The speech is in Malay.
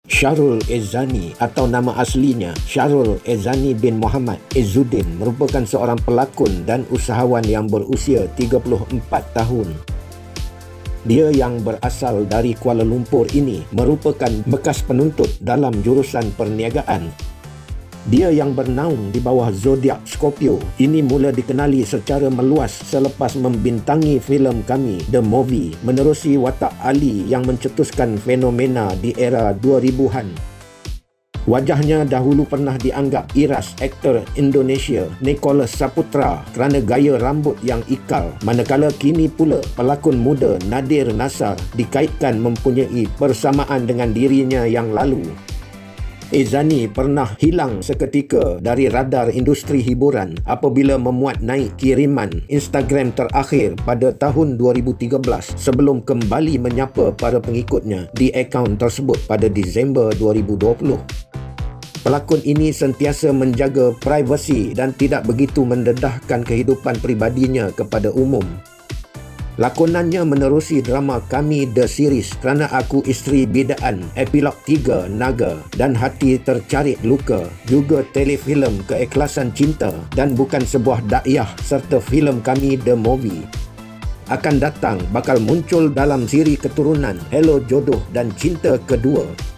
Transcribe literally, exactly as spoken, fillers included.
Syahrul Ezzani atau nama aslinya Syahrul Ezzani bin Muhammad Izzuddin merupakan seorang pelakon dan usahawan yang berusia tiga puluh empat tahun. Dia yang berasal dari Kuala Lumpur ini merupakan bekas penuntut dalam jurusan perniagaan. Dia yang bernaung di bawah zodiak Scorpio ini mula dikenali secara meluas selepas membintangi filem kami The Movie menerusi watak Ali yang mencetuskan fenomena di era dua ribuan. Wajahnya dahulu pernah dianggap iras aktor Indonesia Nicholas Saputra kerana gaya rambut yang ikal, manakala kini pula pelakon muda Nadir Nassar dikaitkan mempunyai persamaan dengan dirinya yang lalu. Ezzani pernah hilang seketika dari radar industri hiburan apabila memuat naik kiriman Instagram terakhir pada tahun dua ribu tiga belas sebelum kembali menyapa para pengikutnya di akaun tersebut pada Disember dua ribu dua puluh. Pelakon ini sentiasa menjaga privasi dan tidak begitu mendedahkan kehidupan peribadinya kepada umum. Lakonannya menerusi drama Kami The Series Kerana Aku Isteri Bidaan, Epilog tiga Naga dan Hati Tercarik Luka, juga telefilm Keikhlasan Cinta dan Bukan Sebuah Dakyah serta filem Kami The Movie. Akan datang bakal muncul dalam siri keturunan Hello Jodoh dan Cinta Kedua.